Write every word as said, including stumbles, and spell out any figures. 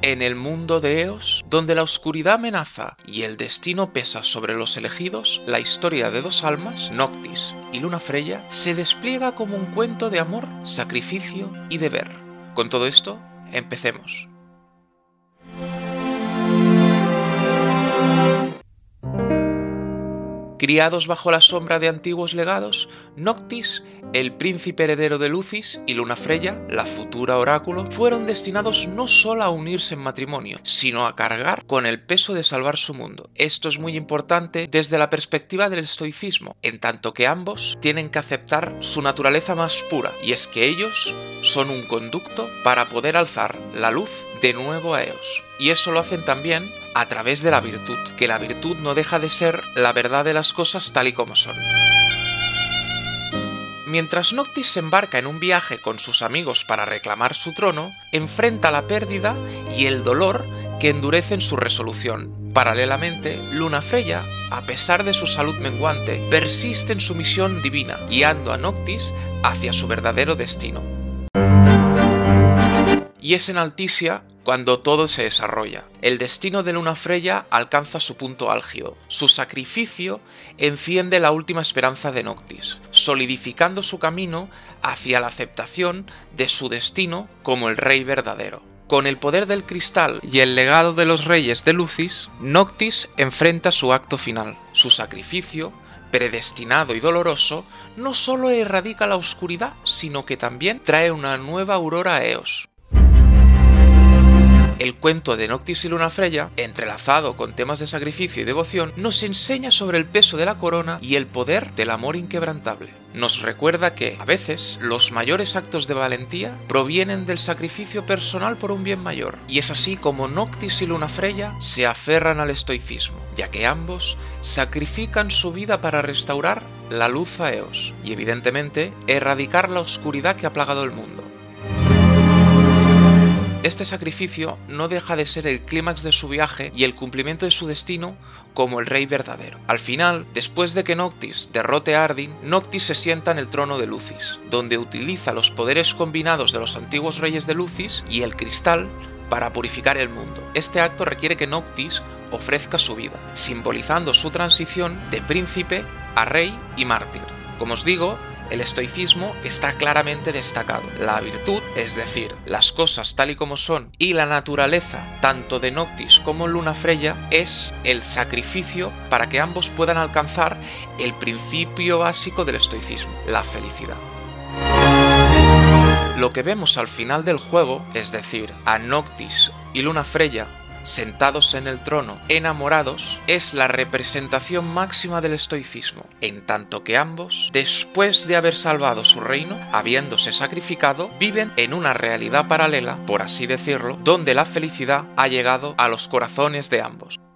En el mundo de Eos, donde la oscuridad amenaza y el destino pesa sobre los elegidos, la historia de dos almas, Noctis y Lunafreya, se despliega como un cuento de amor, sacrificio y deber. Con todo esto, empecemos. Criados bajo la sombra de antiguos legados, Noctis, el príncipe heredero de Lucis, y Lunafreya, la futura oráculo, fueron destinados no solo a unirse en matrimonio, sino a cargar con el peso de salvar su mundo. Esto es muy importante desde la perspectiva del estoicismo, en tanto que ambos tienen que aceptar su naturaleza más pura, y es que ellos son un conducto para poder alzar la luz de nuevo a Eos. Y eso lo hacen también a través de la virtud, que la virtud no deja de ser la verdad de las cosas tal y como son. Mientras Noctis se embarca en un viaje con sus amigos para reclamar su trono, enfrenta la pérdida y el dolor que endurecen su resolución. Paralelamente, Lunafreya, a pesar de su salud menguante, persiste en su misión divina, guiando a Noctis hacia su verdadero destino. Y es en Altisia cuando todo se desarrolla. El destino de Lunafreya alcanza su punto álgido. Su sacrificio enciende la última esperanza de Noctis, solidificando su camino hacia la aceptación de su destino como el rey verdadero. Con el poder del cristal y el legado de los reyes de Lucis, Noctis enfrenta su acto final. Su sacrificio, predestinado y doloroso, no solo erradica la oscuridad, sino que también trae una nueva aurora a Eos. El cuento de Noctis y Lunafreya, entrelazado con temas de sacrificio y devoción, nos enseña sobre el peso de la corona y el poder del amor inquebrantable. Nos recuerda que, a veces, los mayores actos de valentía provienen del sacrificio personal por un bien mayor, y es así como Noctis y Lunafreya se aferran al estoicismo, ya que ambos sacrifican su vida para restaurar la luz a Eos, y evidentemente erradicar la oscuridad que ha plagado el mundo. Este sacrificio no deja de ser el clímax de su viaje y el cumplimiento de su destino como el rey verdadero. Al final, después de que Noctis derrote a Ardyn, Noctis se sienta en el trono de Lucis, donde utiliza los poderes combinados de los antiguos reyes de Lucis y el cristal para purificar el mundo. Este acto requiere que Noctis ofrezca su vida, simbolizando su transición de príncipe a rey y mártir. Como os digo, el estoicismo está claramente destacado. La virtud, es decir, las cosas tal y como son, y la naturaleza, tanto de Noctis como Lunafreya, es el sacrificio para que ambos puedan alcanzar el principio básico del estoicismo, la felicidad. Lo que vemos al final del juego, es decir, a Noctis y Lunafreya sentados en el trono, enamorados, es la representación máxima del estoicismo, en tanto que ambos, después de haber salvado su reino, habiéndose sacrificado, viven en una realidad paralela, por así decirlo, donde la felicidad ha llegado a los corazones de ambos.